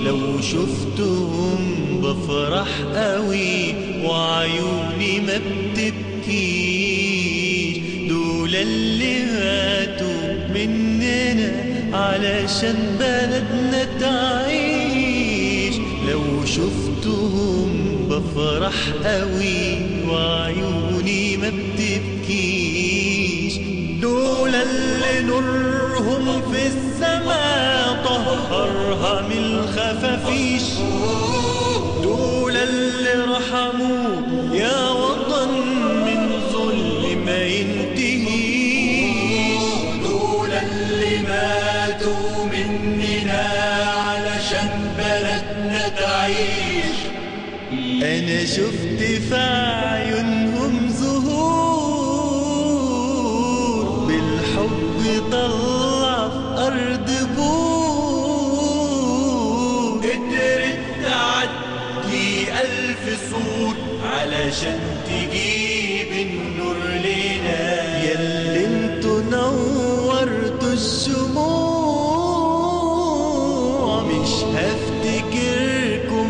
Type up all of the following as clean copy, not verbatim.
لو شفتهم بفرح قوي وعيوني ما بتبكيش. دول اللي ماتوا مننا علشان بلدنا تعيش. لو شفتهم بفرح قوي وعيوني ما بتبكيش. دول اللي نورهم في السماء طهرها من الخفافيش. دول اللي رحموك يا وطن من ظلم ما ينتهيش. دول اللي ماتوا مننا علشان بلدنا تعيش. أنا شفت في عيونهم زهور بالحب طلع في أرض بور. قدرت تعدي 1000 سور علشان تجيب النور لنا. ياللي انتوا نورتوا الشموع مش هفتكركم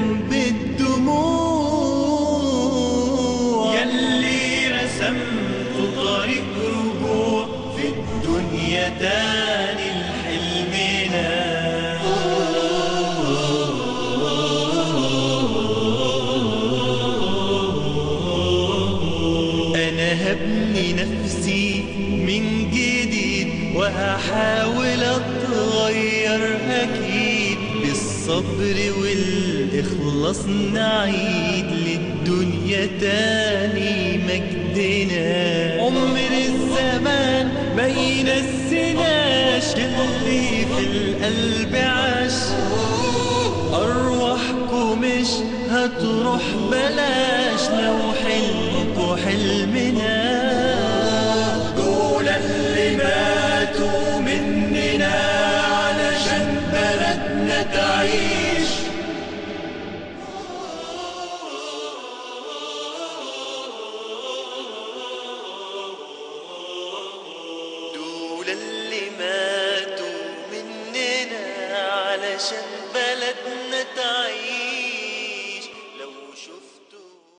بالدموع. ياللي رسمتوا طريق رجوع في الدنيا تاني لحلمنا. أنا هبني نفسي من جديد وهحاول أتغير أكيد. بالصبر والإخلاص نعيد للدنيا تاني مجدنا. عمر الزمان ما ينسيناش اللي في القلب عاش. أرواحكم مش هتروح بلاش لو حلمكوا حلمنا. دول اللي ماتوا مننا علشان بلدنا تعيش. دول اللي ماتوا مننا علشان بلدنا